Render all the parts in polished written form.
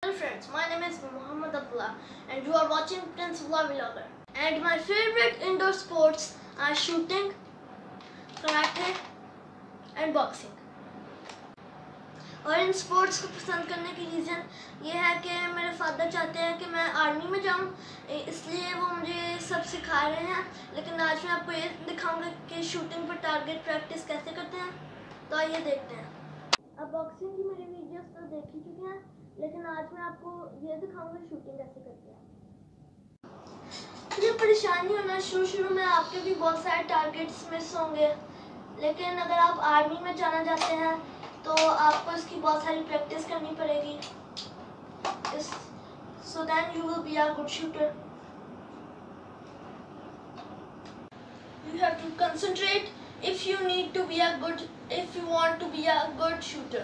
Hello friends, my name is Muhammad Abdullah and you are watching Prince Vlogger. And my favorite indoor sports are shooting, karate and boxing. और in sports को पसंद करने की reason ये है कि मेरे फादर चाहते हैं कि मैं आर्मी में जाऊं, इसलिए वो मुझे सब सिखा रहे हैं। लेकिन आज मैं आपको ये दिखाऊंगा कि शूटिंग पर टारगेट प्रैक्टिस कैसे करते हैं। तो आइए देखते हैं। अब बॉक्सिंग की मेरी वीडियोस तो देख ही चुके हैं, लेकिन आज मैं आपको ये दिखाऊंगा शूटिंग कैसे करते हैं। ये परेशानी होना, शुरू में आपके भी बहुत सारे टारगेट्स मिस होंगे, लेकिन अगर आप आर्मी में जाना चाहते हैं तो आपको इसकी बहुत सारी प्रैक्टिस करनी पड़ेगी। So then you will be a good shooter. You have to concentrate if you want to be a good shooter.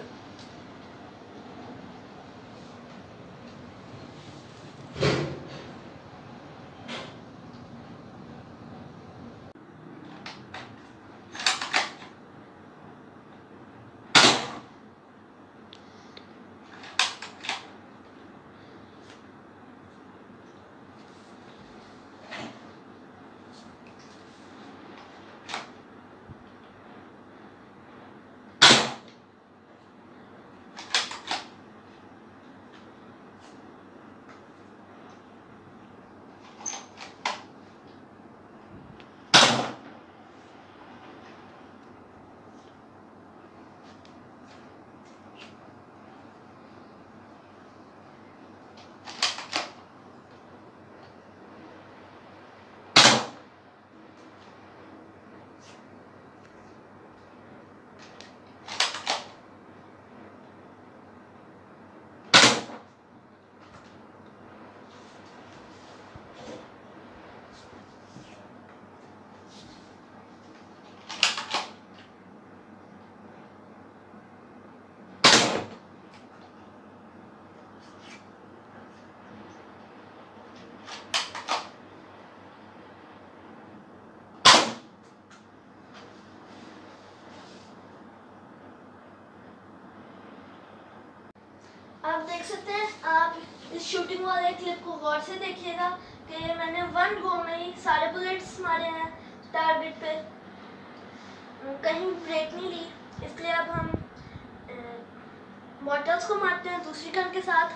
आप देख सकते हैं, आप इस शूटिंग वाले क्लिप को गौर से देखिएगा कि मैंने वन गो में ही सारे बुलेट्स मारे हैं टारगेट पे, कहीं ब्रेक नहीं ली। इसलिए अब हम बॉटल्स को मारते हैं दूसरी गन के साथ।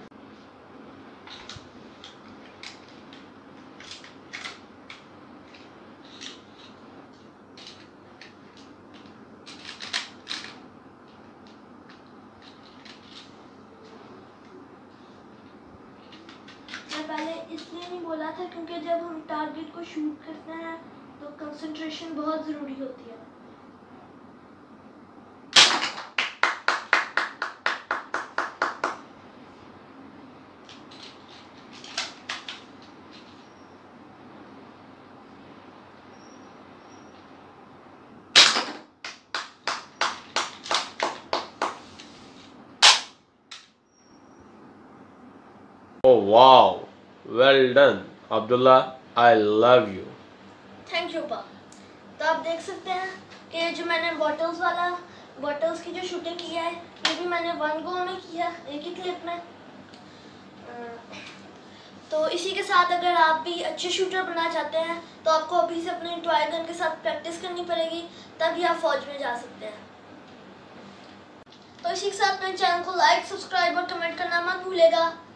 पहले इसलिए नहीं बोला था क्योंकि जब हम टारगेट को शूट करते हैं तो कंसंट्रेशन बहुत ज़रूरी होती है। Oh wow, well done Abdullah, I love you. Thank you पापा। तो आप देख सकते हैं कि जो मैंने बॉटल्स की जो शूटिंग की है ये भी मैंने वन गो में किया, एक ही क्लिप में। तो इसी के साथ अगर आप भी अच्छे शूटर बनना चाहते हैं तो आपको अभी से अपने टॉय गन के साथ प्रैक्टिस करनी पड़ेगी, तभी आप फौज में जा सकते हैं। तो इसी के साथ मेरे चैनल को लाइक, सब्सक्राइब और कमेंट करना मत भूलेगा।